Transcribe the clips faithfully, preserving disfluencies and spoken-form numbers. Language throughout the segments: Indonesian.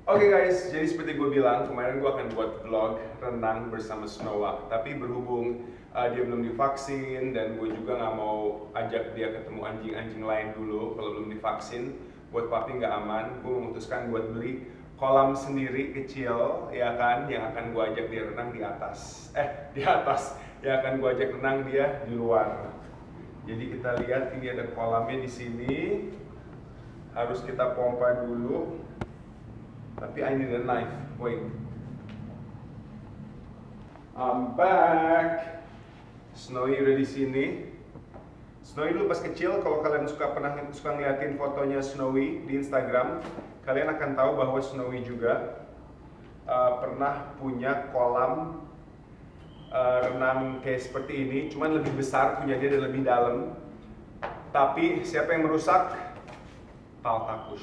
Oke okay guys, jadi seperti gue bilang, kemarin gue akan buat vlog renang bersama Snowa. Tapi berhubung uh, dia belum divaksin dan gue juga nggak mau ajak dia ketemu anjing-anjing lain dulu kalau belum divaksin, buat papi nggak aman, gue memutuskan buat beli kolam sendiri kecil, ya kan, yang akan gue ajak dia renang di atas. Eh, di atas, yang akan gue ajak renang dia di luar. Jadi kita lihat ini ada kolamnya di sini. Harus kita pompa dulu. Tapi I need a knife. Wait. I'm back. Snowy udah di sini. Snowy dulu pas kecil, kalau kalian suka pernah suka ngeliatin fotonya Snowy di Instagram, kalian akan tahu bahwa Snowy juga uh, pernah punya kolam uh, renang kayak seperti ini, cuman lebih besar punya dia dan lebih dalam. Tapi siapa yang merusak? Taltakus.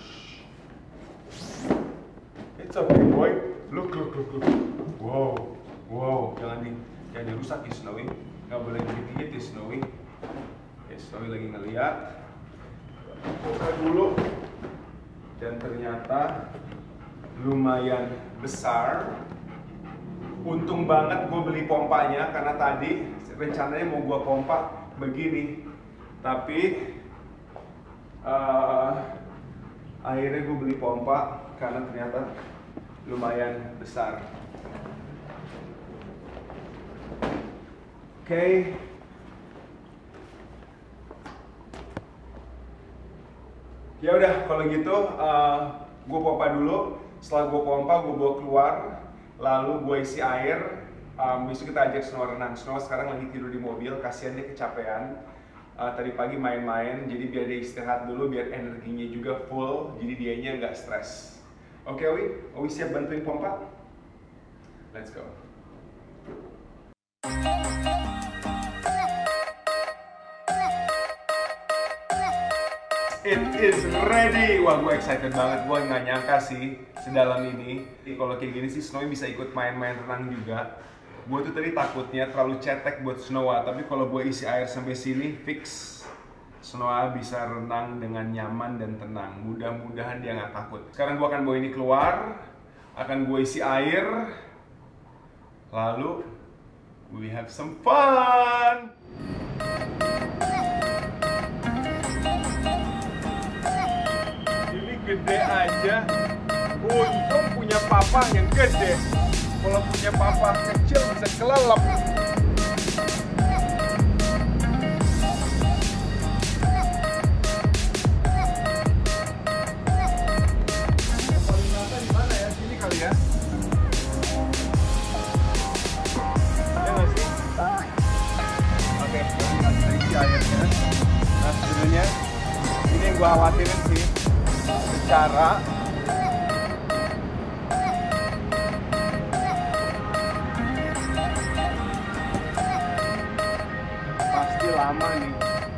It's okay boy, look look look look. Wow, wow, jangan di, jangan dirusak ya Snowy, nggak boleh digigit ya Snowy. Oke, Snowy lagi ngeliat. Buka dulu. Dan ternyata lumayan besar. Untung banget gue beli pompanya karena tadi rencananya mau gue pompa begini, tapi uh, akhirnya gue beli pompa karena ternyata lumayan besar. Oke. Okay. Ya udah, kalau gitu uh, gue pompa dulu. Setelah gue pompa, gue bawa keluar, lalu gue isi air. Um, besok kita ajak Snow renang. Snow sekarang lagi tidur di mobil, kasihan dia kecapean. Uh, tadi pagi main-main, jadi biar dia istirahat dulu, biar energinya juga full, jadi dianya nggak stres. Oke, okay, Owi? Owi siap bantuin pompa? Let's go. It is ready. Wah, gue excited banget. Gue nggak nyangka sih sedalam ini. Kalau kayak gini sih Snowy bisa ikut main-main renang juga. Gue tuh tadi takutnya terlalu cetek buat Snowa, tapi kalau gue isi air sampai sini fix Snowa bisa renang dengan nyaman dan tenang. Mudah-mudahan dia nggak takut. Sekarang gue akan bawa ini keluar, akan gue isi air, lalu we have some fun. Ini gede aja. Untung punya papa yang gede. Kalau punya papa kecil bisa kelelep. Paling rata di mana ya? Sini kali ya? Ya nggak sih? Oke, kita isi airnya. Nah sebenarnya ini yang gue khawatirin sih. Secara lama nih.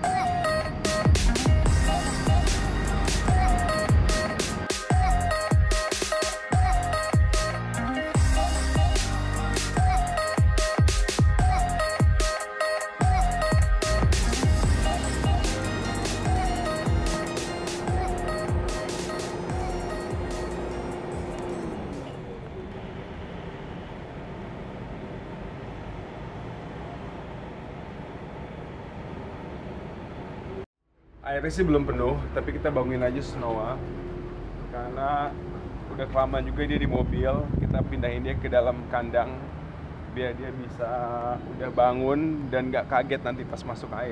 Airnya sih belum penuh, tapi kita bangunin aja Snowa karena udah kelamaan juga dia di mobil. Kita pindahin dia ke dalam kandang biar dia bisa udah bangun dan gak kaget nanti pas masuk air.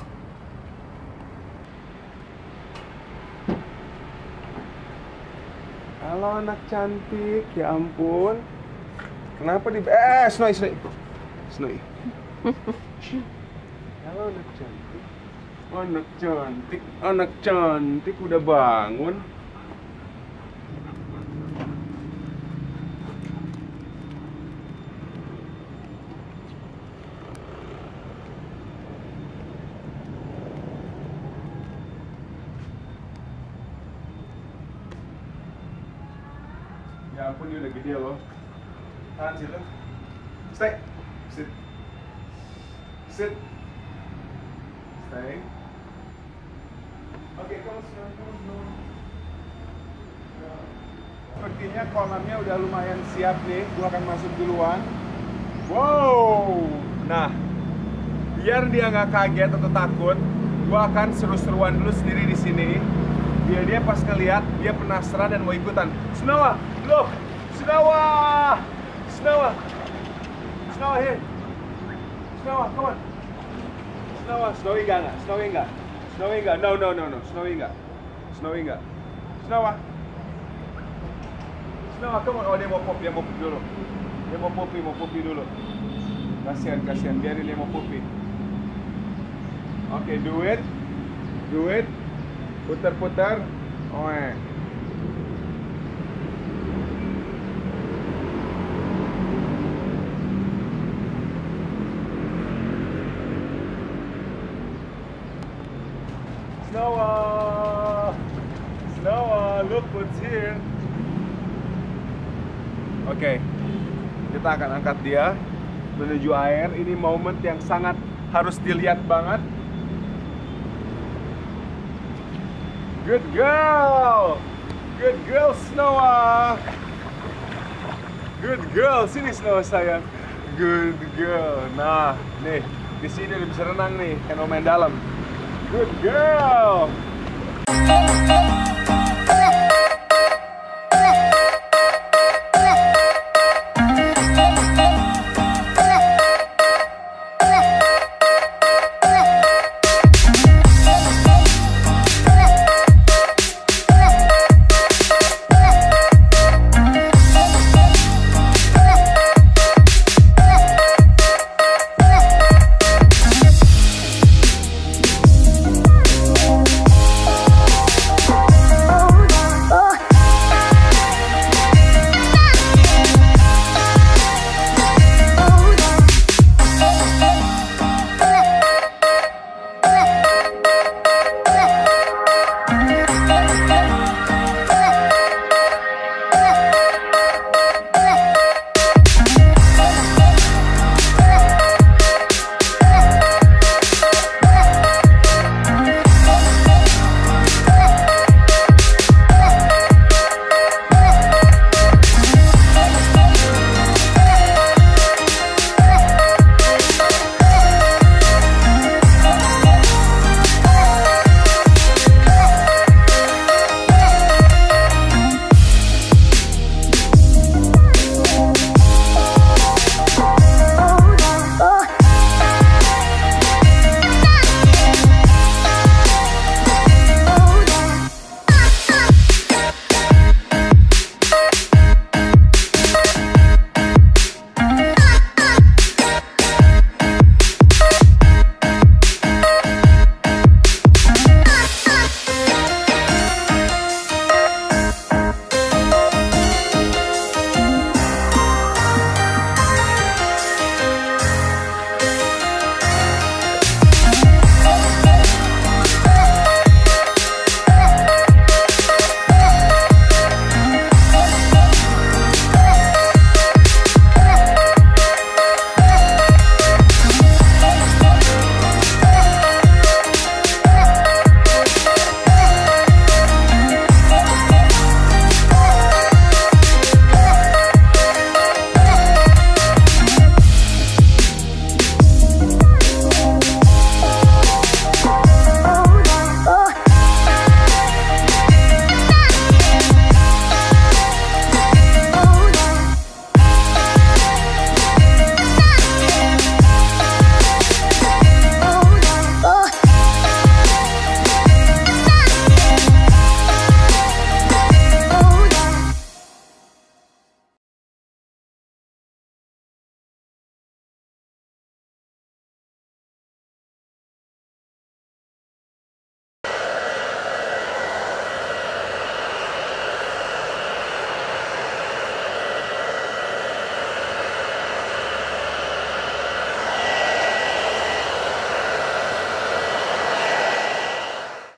Halo anak cantik, ya ampun. Kenapa di... Eh, Snowy, Snowy Snowy Halo anak cantik. Anak cantik, anak cantik udah bangun. Ya ampun, dia udah gede loh. Tahan situ. Stay. Sit. Sit. Stay. Oke, kamu sekarang kamu dulu. sepertinya kolamnya udah lumayan siap nih. Gua akan masuk duluan. Wow. Nah, biar dia nggak kaget atau takut, gua akan seru-seruan dulu sendiri di sini. Biar dia pas ngeliat, dia penasaran dan mau ikutan. Snowa, look, Snowa, Snowa, Snowa here, Snowa, come on, Snowa, Snowy enggak nggak? Snowy enggak? Snowy enggak? No, no, no, no, Snowy enggak? Snowy enggak? Snowa, Snowa, come on. Oh, dia mau pop, dia mau pop dulu. Dia mau popi, mau popi dulu. Kasihan, kasihan, biarin dia mau popi. Oke, okay, do it, do it, putar-putar, oh eh. Snowa, Snowa, look what's here. Oke, okay, kita akan angkat dia menuju air. Ini momen yang sangat harus dilihat banget. Good girl, good girl Snowa, good girl. Sini Snowa sayang, good girl. Nah, nih di sini udah bisa renang nih, kan mau main dalam. Good girl.